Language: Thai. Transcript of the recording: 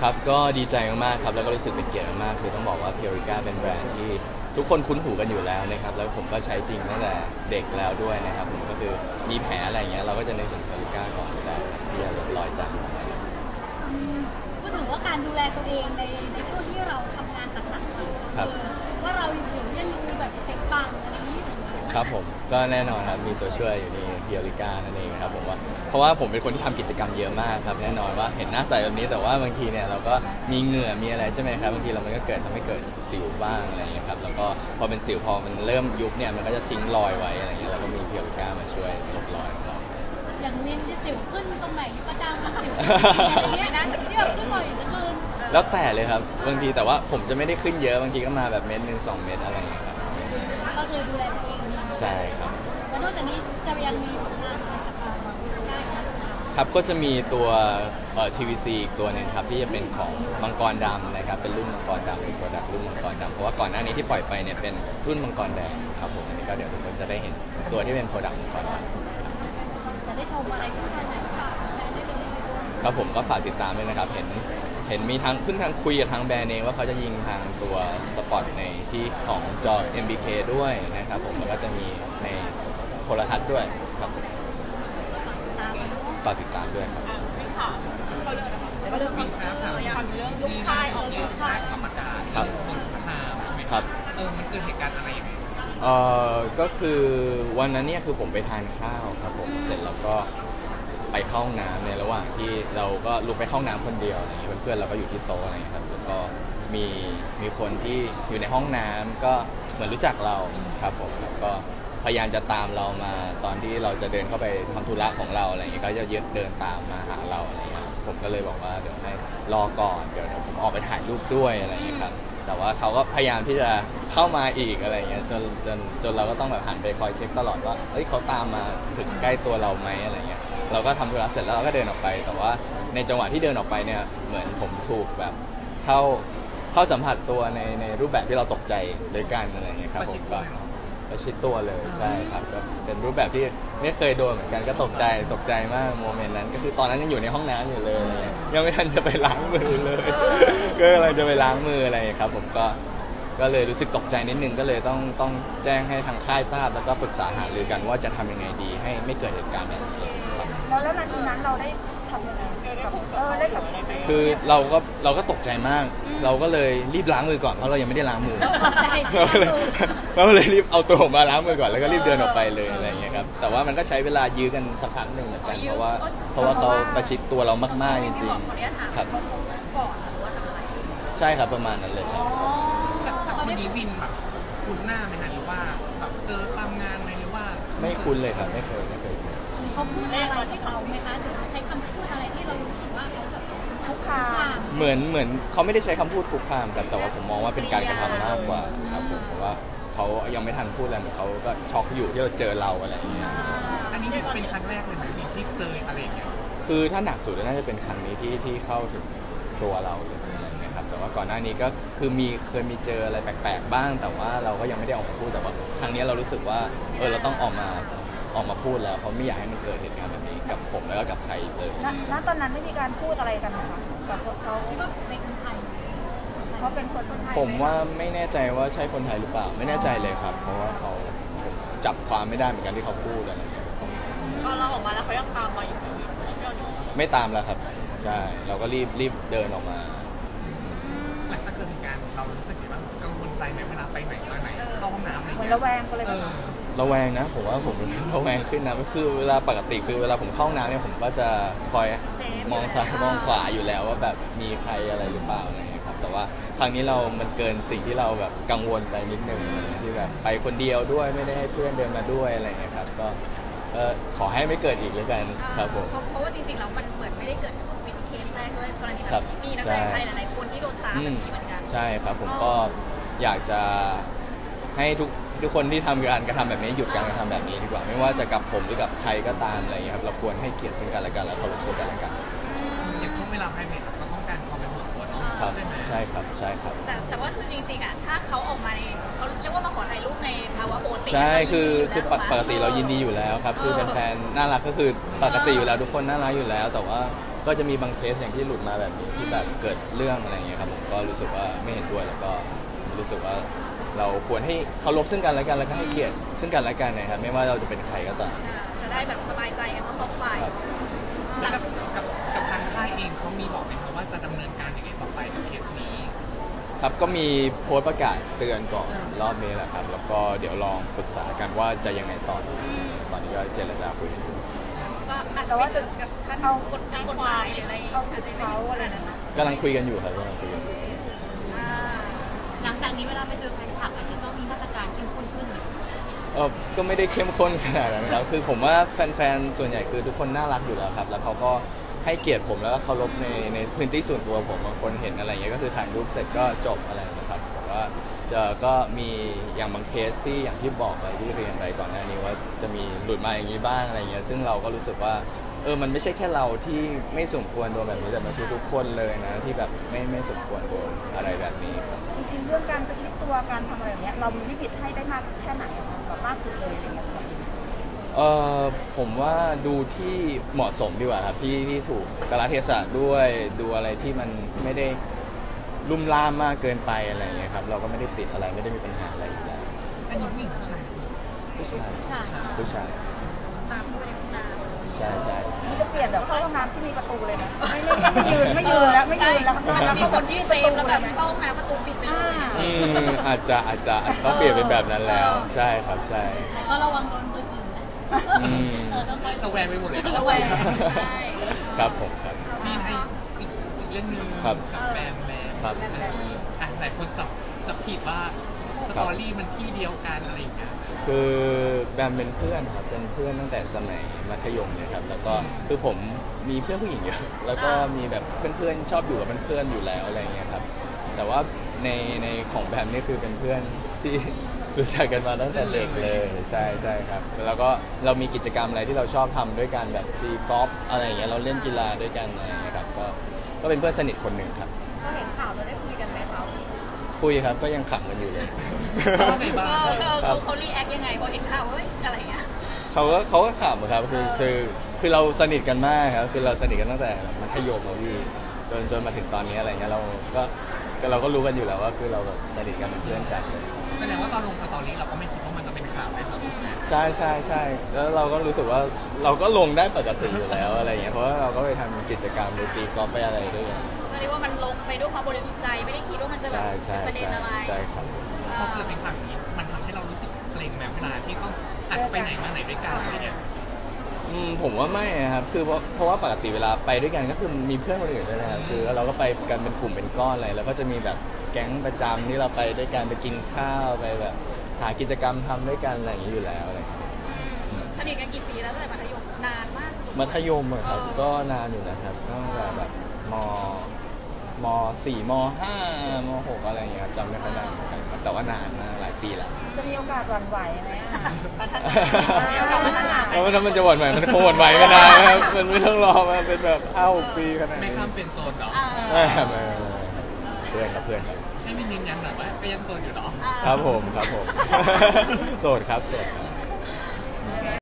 ครับก็ดีใจมากๆครับแล้วก็รู้สึกเป็นเกียรติมากๆคือต้องบอกว่าเพียริก้าเป็นแบรนด์ที่ทุกคนคุ้นหูกันอยู่แล้วนะครับแล้วผมก็ใช้จริงตั้งแต่เด็กแล้วด้วยนะครับผมก็คือมีแผลอะไรอย่างเงี้ยเราก็จะนึกถึงเพียริก้าก่อนอยู่แล้วครับที่จะลดรอยจก็ถือว่าการดูแลตัวเองในช่วงที่เราทำงานหนักๆครับว่าเราอยู่ยังดูแบบเต็มปังอะไรนี้ครับผมก็แน่นอนครับมีตัวช่วยอยู่นี่เพียริก้านั่นเองครับผมว่าเพราะว่าผมเป็นคนที่ทำกิจกรรมเยอะมากครับแน่นอนว่าเห็นหน้าใสแบบนี้แต่ว่าบางทีเนี่ยเราก็มีเหงื่อมีอะไรใช่ไหมครับบางทีเรามันก็ทำให้เกิดสิวบ้างอะไรอย่างเงี้ยครับแล้วก็พอเป็นสิวพอมันเริ่มยุบเนี่ยมันก็จะทิ้งรอยไว้อะไรอย่างเงี้ยแล้วก็มีเพียริก้ามาช่วยลบรอยของเราอย่างเน้นที่สิวขึ้นตรงไหนประจำสิวอะไรเงี้ยนะจะที่แบบขึ้นบ่อยเหลือเกินแล้วแต่เลยครับบางทีแต่ว่าผมจะไม่ได้ขึ้นเยอะบางทีก็มาแบบ1-2 เม็ดอะไรอย่างเงี้ยครับก็คือดูแลตัวเองใช่ครับแล้วนอกจากนี้จะยังมีผลงานอะไรกับเราได้ครับก็จะมีตัวTVC อีกตัวหนึ่งครับที่จะเป็นของมังกรดำนะครับเป็นรุ่นมังกรดำเป็นโปรดักต์รุ่นมังกรดำเพราะว่าก่อนหน้านี้ที่ปล่อยไปเนี่ยเป็นรุ่นมังกรแดงครับผมอันนี้ก็เดี๋ยวทุกคนจะได้เห็นตัวที่เป็นโปรดักต์มังกรดำจะได้ชมอะไรช่วงไหนค่ะได้เลยครับผมก็ฝากติดตามด้วยนะครับเห็นมีทางเพิ่งทางคุยกับทางแบรนด์เองว่าเขาจะยิงทางตัวสปอตในที่ของจอ MBK ด้วยนะครับผมแล้วก็จะมีในโทรทัศน์ด้วยครับฝากติดตามด้วยครับก็เรื่องบินครับเรื่องยุคค่ายออกยุคค่ายธรรมดาครับต้นทางใช่ไหมครับมันเกิดเหตุการณ์อะไรอย่างไรก็คือวันนั้นเนี่ยคือผมไปทานข้าวครับผมเสร็จแล้วก็ไปเข้าห้องน้ำในระหว่างที่เราก็ลุกไปเข้าห้องน้ำคนเดียวอะไรอย่างเงี้ยเพื่อนๆเราก็อยู่ที่โต๊ะอะไรอย่างเงี้ยครับแล้วก็มีคนที่อยู่ในห้องน้ำก็เหมือนรู้จักเราครับผมแล้วก็พยายามจะตามเรามาตอนที่เราจะเดินเข้าไปทำธุระของเราอะไรอย่างเงี้ยก็จะเดินตามมาหาเราอะไรอย่างเงี้ยผมก็เลยบอกว่าเดี๋ยวให้รอก่อนเดี๋ยวผมออกไปถ่ายรูปด้วยอะไรอย่างเงี้ยครับแต่ว่าเขาก็พยายามที่จะเข้ามาอีกอะไรอย่างเงี้ยจนเราก็ต้องแบบหันไปคอยเช็คตลอดว่าเอ้ยเขาตามมาถึงใกล้ตัวเราไหมอะไรเงี้ยเราก็ทำธุระเสร็จแล้วเราก็เดินออกไปแต่ว่าในจังหวะที่เดินออกไปเนี่ยเหมือนผมถูกแบบเข้าสัมผัสตัวในรูปแบบที่เราตกใจด้วยกันอะไรเงี้ยครับผมก็ประชิดตัวเลยใช่ครับก็เป็นรูปแบบที่ไม่เคยโดนเหมือนกันก็ตกใจมากโมเมนต์นั้นก็คือตอนนั้นยังอยู่ในห้องน้ำอยู่เลยยังไม่ทันจะไปล้างมือเลยก็กำลังจะไปล้างมืออะไรครับผมก็เลยรู้สึกตกใจนิดนึงก็เลยต้องแจ้งให้ทางค่ายทราบแล้วก็ปรึกษาหารือกันว่าจะทำยังไงดีให้ไม่เกิดเหตุการณ์แบบนี้ครับแล้วนาทีนั้นเราได้ทำยังไงได้กับคือเราก็ตกใจมากเราก็เลยรีบล้างมือก่อนเพราะเรายังไม่ได้ล้างมือเราเลยรีบเอาตัวมาล้างมือก่อนแล้วก็รีบเดินออกไปเลยอะไรอย่างเงี้ยครับแต่ว่ามันก็ใช้เวลายื้อกันสักพักหนึ่งเหมือนกันเพราะว่าเขาประชิดตัวเรามากๆจริงๆครับใช่ครับประมาณนั้นเลยครับแต่คนนี้วินแบบคุ้นหน้าไหมฮะหรือว่าแบบเจอตามงานไหมหรือว่าไม่คุ้นเลยครับไม่เคยเขาพูดอะไรที่เขาไหมคะหรือใช้คำพูดอะไรที่เรารู้สึกว่าเขาแบบคุกคามเหมือนเขาไม่ได้ใช้คำพูดคุกคามแต่ว่าผมมองว่าเป็นการกระทำมากกว่าครับผมเพราะว่าเขายังไม่ทันพูดอะไรเหมือนเขาก็ช็อกอยู่ที่เราเจอเราอะไรอย่างเงี้ยอันนี้เป็นครั้งแรกเลยไหมที่เจออะไรอย่างเงี้ยคือถ้าหนักสุดน่าจะเป็นครั้งนี้ที่เข้าถึงตัวเราเลยนะครับแต่ว่าก่อนหน้านี้ก็คือเคยมีเจออะไรแปลกๆบ้างแต่ว่าเราก็ยังไม่ได้ออกมาพูดแต่ว่าครั้งนี้เรารู้สึกว่าเราต้องออกมาพูดแล้วเพราะไม่อยากให้มันเกิดเหตุการณ์แบบนี้กับผมแล้วก็กับใครเลยณตอนนั้นไม่มีการพูดอะไรกันนะคะกับเขาเป็นคนไทยเขาเป็นคนไทยผมว่าไม่แน่ใจว่าใช่คนไทยหรือเปล่าไม่แน่ใจเลยครับเพราะว่าเขาจับความไม่ได้เหมือนกันที่เขาพูดอะไรอย่างเงี้ยก็เราออกมาแล้วเขายังตามมาอยู่ไม่ตามแล้วครับใช่เราก็รีบเดินออกมาหลังจากเกิดเหตุการณ์เรารู้สึกยังไงบ้างกังวลใจไหมเวลาไปไหนมาไหนเข้าห้องน้ำอะไรอย่างเงี้ยระแวงก็เลยระแวงนะผมว่าผมระแวงขึ้นนะก็คือเวลาปกติคือเวลาผมเข้าห้องน้ำเนี่ยผมก็จะคอยมองซ้ายมองขวาอยู่แล้วว่าแบบมีใครอะไรหรือเปล่าอะไรอย่างเงี้ยครับแต่ว่าครั้งนี้มันเกินสิ่งที่เราแบบกังวลไปนิดนึงที่แบบไปคนเดียวด้วยไม่ได้ให้เพื่อนเดินมาด้วยอะไรอย่างเงี้ยครับก็ขอให้ไม่เกิดอีกแล้วกันครับผมเพราะว่าจริงๆแล้วมันเหมือนไม่ได้เกิดเป็นเคสแรกด้วยกรณีแบบมีนักแสดงชายหลายๆคนที่โดนตามแบบนี้เหมือนกันใช่ครับผมก็อยากจะให้ทุกคนที่ทำการกระทำแบบนี้หยุดการกระทำแบบนี้ดีกว่าไม่ว่าจะกับผมหรือกับใครก็ตามอะไรอย่างเงี้ยครับเราควรให้เกียรติซึ่งกันและกันและเคารพซึ่งกันและกันอย่างช่วงเวลาภายในเราต้องการความเป็นส่วนตัวเนาะใช่ไหมใช่ครับแต่ว่าคือจริงๆอ่ะถ้าเขาออกมาเขาเรียกว่ามาขอถ่ายรูปในภาวะปกติใช่คือปกติเรายินดีอยู่แล้วครับคือแฟนๆน่ารักก็คือปกติอยู่แล้วทุกคนน่ารักอยู่แล้วแต่ว่าก็จะมีบางเคสอย่างที่หลุดมาแบบนี้ที่แบบเกิดเรื่องอะไรอย่างเงี้ยครับผมก็รู้สึกว่าไม่เห็นด้วยแล้วก็รู้สึกว่าเราควรให้เคารพซึ่งกันและกันแล้วก็ให้เกียรติซึ่งกันและกันนะครับไม่ว่าเราจะเป็นใครก็ตามจะได้แบบสบายใจกันทั้งสองฝ่ายครับแล้วกับทางค่ายเองเขามีบอกไหมครับว่าจะดำเนินการยังไงต่อไปกับเคสนี้ครับก็มีโพสต์ประกาศเตือนก่อนรอบนี้แหละครับแล้วก็เดี๋ยวลองปรึกษากันว่าจะยังไงต่อตอนนี้ก็เจรจาคุยกันอยู่ก็อาจจะไม่ถึงกับขั้นเอากฎหมายหรืออะไรเอาผิดเขาอะไรนั้นนะกำลังคุยกันอยู่ครับกำลังคุยกันอยู่หลังจากนี้เวลาไปเจอแฟนคลับอาจจะต้องมีมาตรการเข้มข้นขึ้นก็ไม่ได้เข้มข้นขนาดนั้นครับคือผมว่าแฟนๆส่วนใหญ่คือทุกคนน่ารักอยู่แล้วครับแล้วเขาก็ให้เกียรติผมแล้วก็เคารพในพื้นที่ส่วนตัวผมบางคนเห็นอะไรอย่างเงี้ยก็คือถ่ายรูปเสร็จก็จบอะไรนะครับแต่ว่าก็มีอย่างบางเคสที่อย่างที่บอกไปที่เรียนไปก่อนหน้านี้ว่าจะมีหลุดมาอย่างนี้บ้างอะไรเงี้ยซึ่งเราก็รู้สึกว่ามันไม่ใช่แค่เราที่ไม่สมควรโดนแบบนี้แต่มันคือทุกคนเลยนะที่แบบไม่สมควรโดนอะไรแบบนี้ครับจริงๆเรื่องการประชิดตัวการทำอะไรแบบเนี้ยเรามีวิธีให้ได้มากแค่ไหนอะคะแบบมากสุดเลยอะไรเงี้ยสำหรับพี่ผมว่าดูที่เหมาะสมดีกว่าครับที่ถูกกาลเทศะด้วยดูอะไรที่มันไม่ได้ลุ่มล่ามมากเกินไปอะไรอย่างเงี้ยครับเราก็ไม่ได้ติดอะไรไม่ได้มีปัญหาอะไรอยู่แล้วอันนี้ผู้หญิงผู้ชายผู้ชายใช่ผู้ชายตามเข้าไปในห้องน้ใช่ใช่นี่จะเปลี่ยนแบบเข้าห้องน้ำที่มีประตูเลยนะไม่ยืนแล้วไม่ยืนแล้วำจะมีคนที่เซฟแล้วแบบเข้าห้องน้ำประตูปิดไปเลยอาจจะต้องเปลี่ยนเป็นแบบนั้นแล้วใช่ครับใช่ก็ระวังโดนมือถือนะอืมต้องคอยตะแวงไปหมดเลยระแวงครับผมครับมีให้อีกเรื่องหนึงครับกับแบรนด์ครับหลายคนจับผิดว่าสตอรี่มันที่เดียวกันอะไรอย่างเงี้ยคือแบมเป็นเพื่อนครับเป็นเพื่อนตั้งแต่สมัยมัธยมเลยครับแล้วก็คือผมมีเพื่อนผู้หญิงเยอะแล้วก็มีแบบเพื่อนๆชอบอยู่กับเพื่อนๆอยู่แล้วอะไรเงี้ยครับแต่ว่าในของแบมนี่คือเป็นเพื่อนที่ รู้จักกันมาตั้งแต่เด็กเลยใช่ใช่ครับแล้วก็เรามีกิจกรรมอะไรที่เราชอบทำด้วยกันแบบตีกอล์ฟอะไรอย่างเงี้ยเราเล่นกีฬาด้วยกันอะไรอย่างเงี้ยครับก็เป็นเพื่อนสนิทคนหนึ่งครับก็เห็นข่าวเราได้คุยกันไหมคะคุยครับก็ยังขำกันอยู่เลยเขาไงบ้างเขารีแอคยังไงพอเห็นข่าวเฮ้ยอะไรเงี้ยเขาก็ขำครับคือเราสนิทกันมากครับคือเราสนิทกันตั้งแต่มัธยมอะพี่จนมาถึงตอนนี้อะไรเงี้ยเราก็รู้กันอยู่แล้วว่าคือเราแบบสนิทกันเป็นเพื่อนกันเลยแสดงว่าตอนลงสตอรี่เราก็ไม่คิดว่ามันจะเป็นข่าวเลยครับใช่ใช่ใช่แล้วเราก็รู้สึกว่าเราก็ลงได้ปกติอยู่แล้วอะไรเงี้ยเพราะว่าเราก็ไปทำกิจกรรมไปตีกอล์ฟไปอะไรด้วยกันเรียกว่ามันลงไปด้วยความบริสุทธิ์ใจไม่ได้คิดว่ามันจะแบบใช่เป็นประเด็นอะไรใช่ครับพอเกิดเป็นข่าวอย่างนี้มันทำให้เรารู้สึกเกรงแม้เวลาที่ต้องอัดไปไหนมาไหนด้วยกันอะไรเงี้ยผมว่าไม่นะครับคือเพราะว่าปกติเวลาไปด้วยกันก็คือมีเพื่อนคนอื่นด้วยนะครับคือเราก็ไปกันเป็นกลุ่มเป็นก้อนอะไรแล้วก็จะมีแบบแก๊งประจำที่เราไปด้วยกันไปกินข้าวไปแบบหากิจกรรมทำด้วยกันอะไรอย่างนี้อยู่แล้วอะไรอย่างเงี้ยสนิทกันกี่ปีแล้วตั้งแต่มัธยมนานมากมัธยมอะครับก็นานอยู่นะครับตั้งแต่แบบม .4 ม .5 ม .6 อะไรอย่างเงี้ยครับจำไม่ค่อยได้เหมือนกันครับแต่ว่านานมากหลายปีแล้วจะมีโอกาสหวั่นไหวไหมอ่ะพัฒนาแล้วถ้ามันจะหวั่นไหวมันคงหวั่นไหวมานานนะครับมันไม่ต้องรอมาเป็นแบบ5-6 ปีขนาดไม่นี้ข้ามเป็นโซนเหรอไม่เพื่อนครับเพื่อนครับให้มียืนยันหน่อยว่าก็ยังโซนอยู่เหรอครับผมโสดครับโสดครับ